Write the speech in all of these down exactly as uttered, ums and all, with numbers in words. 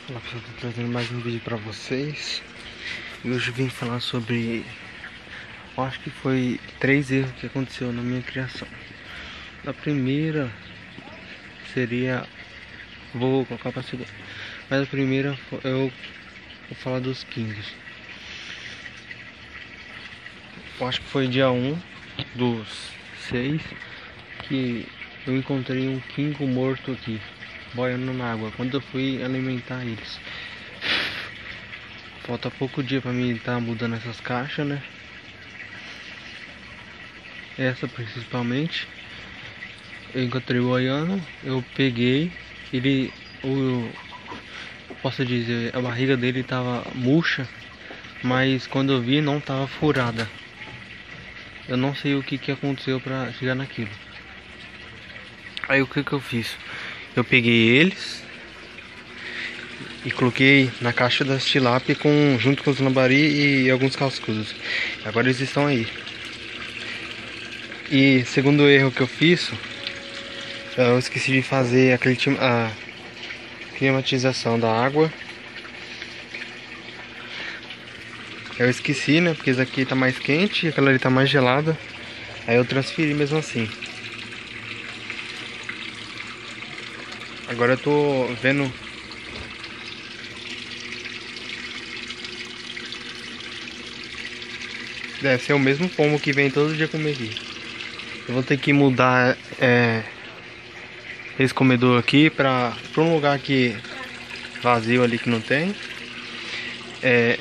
Olá pessoal, tô trazendo mais um vídeo pra vocês. E hoje eu vim falar sobre, eu acho que foi três erros que aconteceu na minha criação. A primeira seria, vou colocar pra segunda, mas a primeira eu vou falar dos Kings. Eu acho que foi dia um dos seis que eu encontrei um Kingo morto aqui, boiando na água, quando eu fui alimentar eles. Falta pouco dia pra mim estar mudando essas caixas, né? Essa principalmente. Eu encontrei o boiando, eu peguei, ele, o, posso dizer, a barriga dele tava murcha, mas quando eu vi não tava furada. Eu não sei o que que aconteceu pra chegar naquilo. Aí o que que eu fiz? Eu peguei eles e coloquei na caixa das tilápia com, junto com os lambari e alguns cascudos. Agora eles estão aí. E segundo erro que eu fiz, eu esqueci de fazer aquele, a climatização da água. Eu esqueci, né? Porque esse aqui tá mais quente e aquela ali tá mais gelada. Aí eu transferi mesmo assim. Agora eu tô vendo. Deve ser o mesmo pombo que vem todo dia comer aqui. Eu vou ter que mudar é, esse comedor aqui pra, pra um lugar aqui vazio ali que não tem. É,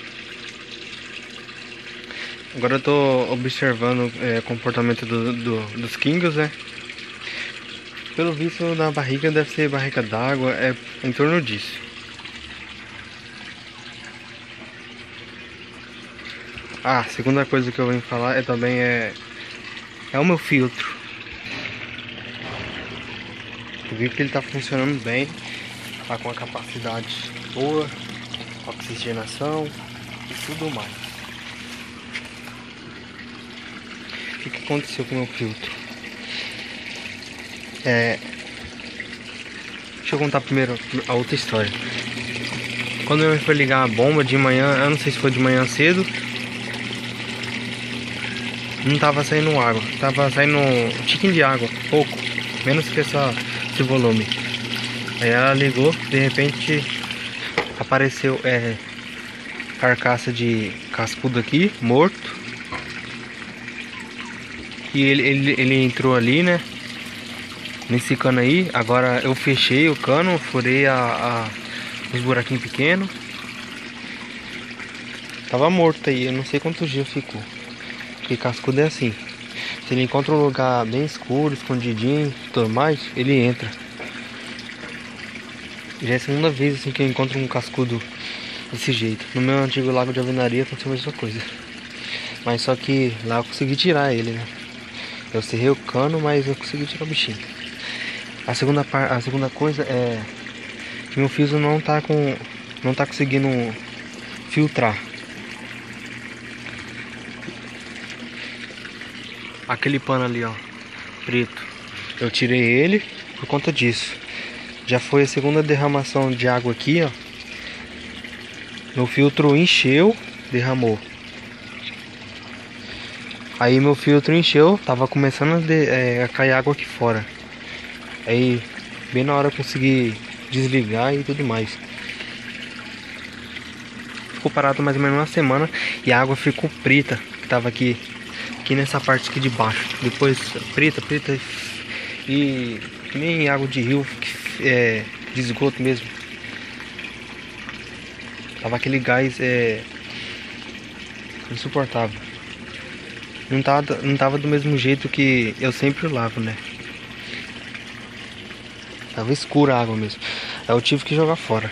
agora eu tô observando é, o comportamento do, do, dos Kingos, né? Pelo visto na barriga deve ser barriga d'água, é em torno disso. Ah, a segunda coisa que eu venho falar é também é, é o meu filtro. Eu vi que ele tá funcionando bem, tá com a capacidade boa, oxigenação e tudo mais. O que que aconteceu com o meu filtro? É... Deixa eu contar primeiro a outra história. Quando eu fui ligar a bomba de manhã, eu não sei se foi de manhã cedo, não tava saindo água, tava saindo um tiquinho de água, pouco, menos que essa, esse volume. Aí ela ligou, de repente apareceu é, carcaça de cascudo aqui, morto. E ele, ele, ele entrou ali, né? Nesse cano aí. Agora eu fechei o cano, furei a, a, os buraquinhos pequenos. Tava morto aí, eu não sei quantos dias ficou. Porque cascudo é assim. Se ele encontra um lugar bem escuro, escondidinho, tudo mais, ele entra. Já é a segunda vez assim que eu encontro um cascudo desse jeito. No meu antigo lago de alvenaria aconteceu a mesma coisa. Mas só que lá eu consegui tirar ele, né? Eu cerrei o cano, mas eu consegui tirar o bichinho. A segunda, par... a segunda coisa é que meu filtro não tá com, não tá conseguindo filtrar. Aquele pano ali, ó, preto, eu tirei ele por conta disso. Já foi a segunda derramação de água aqui, ó. Meu filtro encheu, derramou. Aí meu filtro encheu, tava começando a, de, é, a cair água aqui fora. Aí, bem na hora eu consegui desligar e tudo mais. Ficou parado mais ou menos uma semana e a água ficou preta, que tava aqui, aqui nessa parte aqui de baixo. Depois preta, preta e que nem água de rio, é, de esgoto mesmo. Tava aquele gás é, insuportável. Não tava, não tava do mesmo jeito que eu sempre lavo, né? Tava escura a água mesmo. Aí eu tive que jogar fora.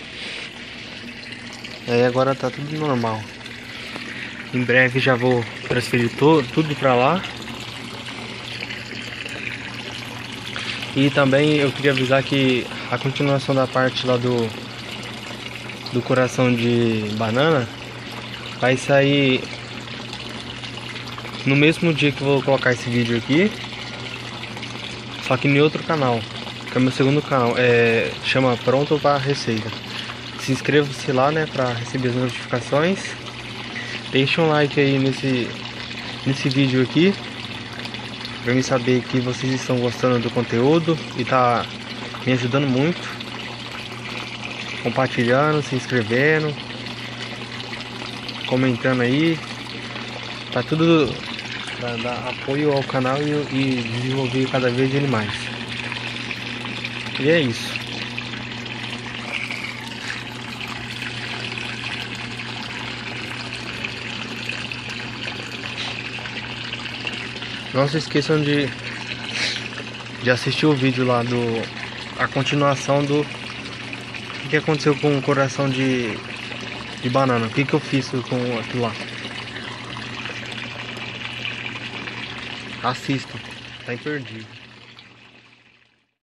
Aí agora tá tudo normal. Em breve já vou transferir to, tudo pra lá. E também eu queria avisar que a continuação da parte lá do do coração de banana vai sair no mesmo dia que eu vou colocar esse vídeo aqui, só que em outro canal, que é meu segundo canal, é, chama Pronto para Receita. se inscreva-se lá, né, para receber as notificações. Deixa um like aí nesse, nesse vídeo aqui, para mim saber que vocês estão gostando do conteúdo e tá me ajudando muito. Compartilhando, se inscrevendo, comentando aí. Tá tudo para dar apoio ao canal e, e desenvolver cada vez ele mais. E é isso. Não se esqueçam de, de assistir o vídeo lá do... a continuação do... O que aconteceu com o coração de, de banana. O que, que eu fiz com aquilo lá. Assistam, tá imperdível.